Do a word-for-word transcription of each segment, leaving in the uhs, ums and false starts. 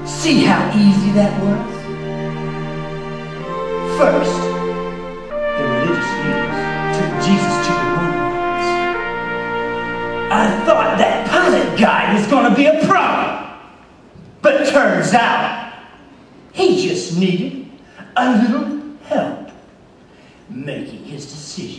See how easy that was? First, the religious leaders took Jesus to the wilderness. I thought that Pilate guy was going to be a problem. But turns out, he just needed a little help making his decision.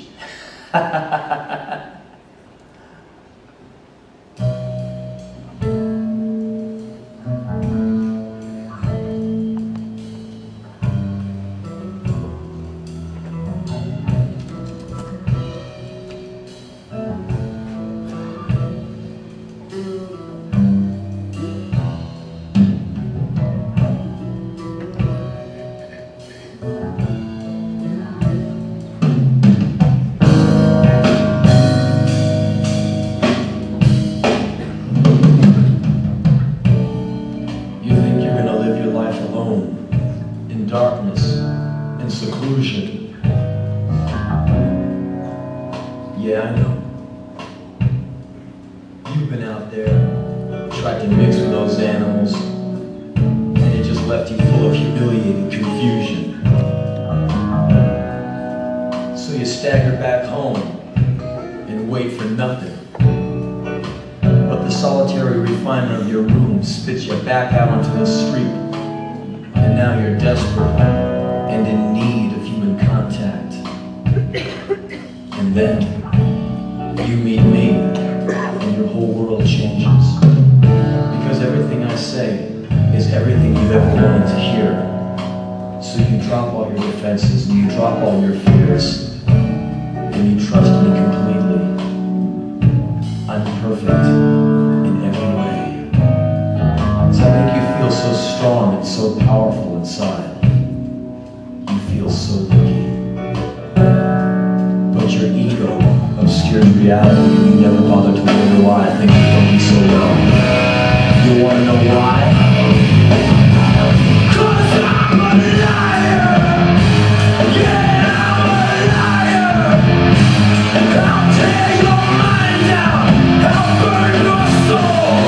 Yeah, I know. You've been out there, tried to mix with those animals, and it just left you full of humiliating confusion. So you stagger back home and wait for nothing. But the solitary refinement of your room spits you back out onto the street, and now you're desperate and in need of human contact. And then you meet me, and your whole world changes. Because everything I say is everything you've ever wanted to hear. So you drop all your defenses, and you drop all your fears, and you trust me completely. I'm perfect in every way. So I make you feel so strong and so powerful inside. You feel so lucky. But your ego obscures reality, and you never bother to wonder why things are going so well. You want to know why? 'Cause I'm a liar! Yeah, I'm a liar! I'll tear your mind out, I'll burn your soul,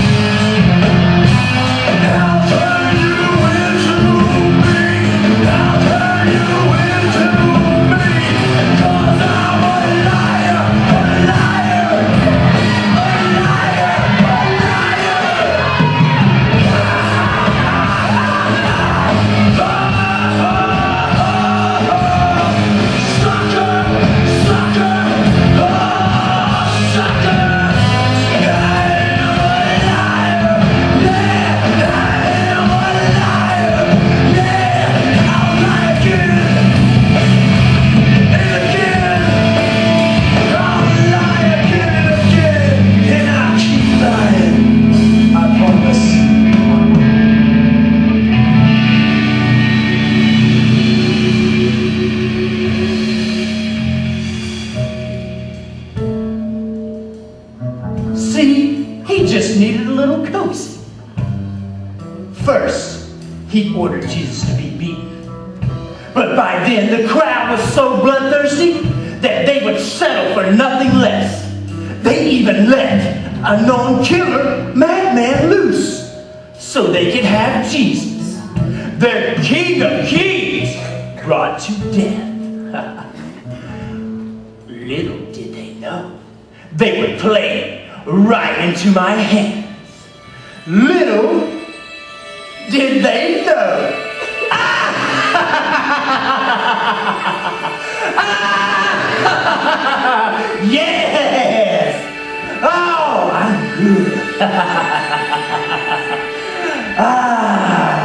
I'll turn you into me, I'll turn you into me, 'cause I'm a liar, a liar, a liar, a liar. Sucker, sucker, oh, sucker. I am a liar, yeah, I am a liar, yeah, I'll lie again and again, I'll lie again and again, and I'll keep lying, I promise. See, he just needed a little coaxing. First, he ordered Jesus to be beaten. But by then, the crowd was so bloodthirsty that they would settle for nothing less. They even let a known killer, madman, loose so they could have Jesus, the King of Kings, brought to death. Little did they know, they would play right into my hands. Little did they know. Yes! Oh, I'm good. Ah.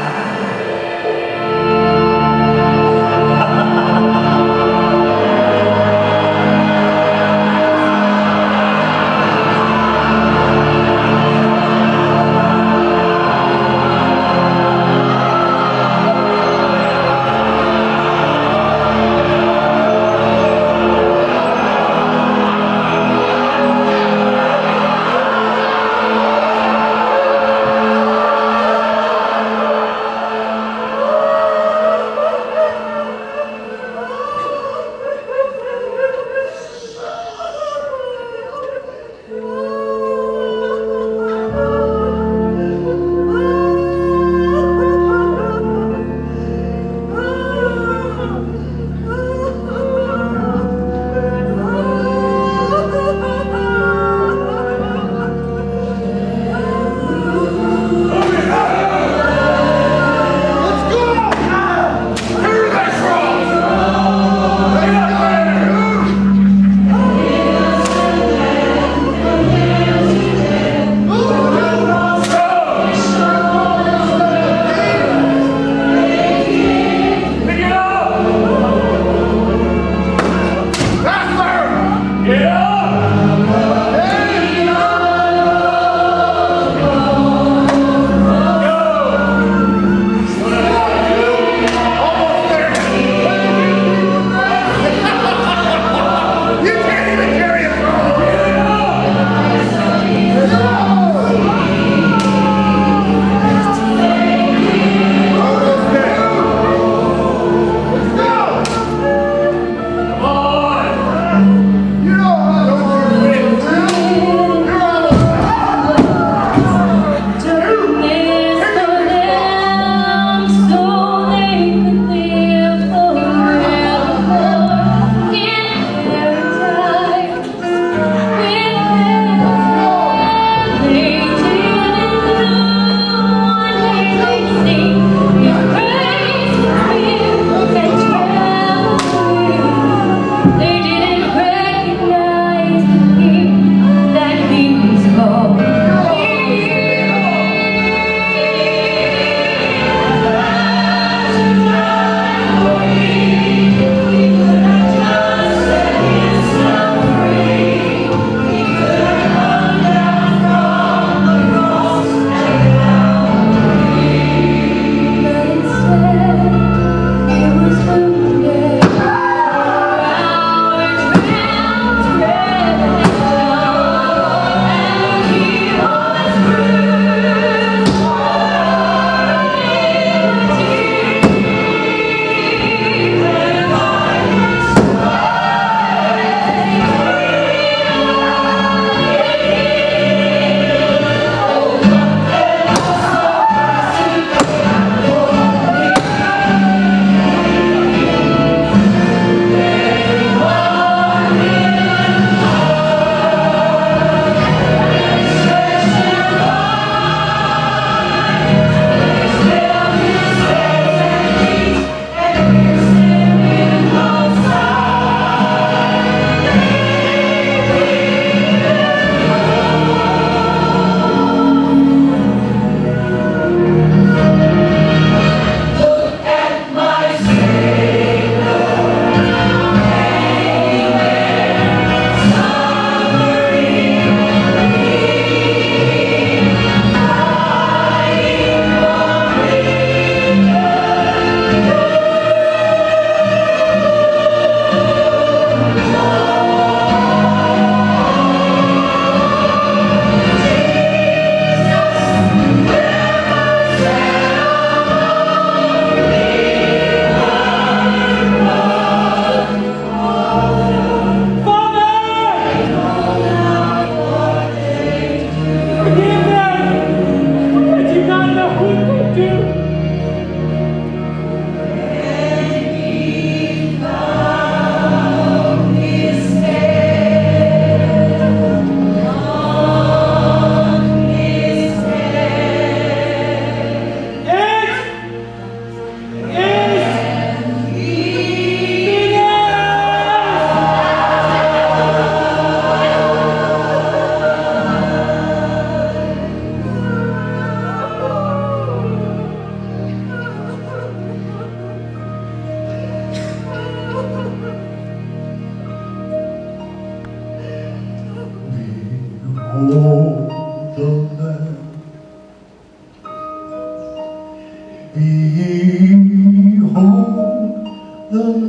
the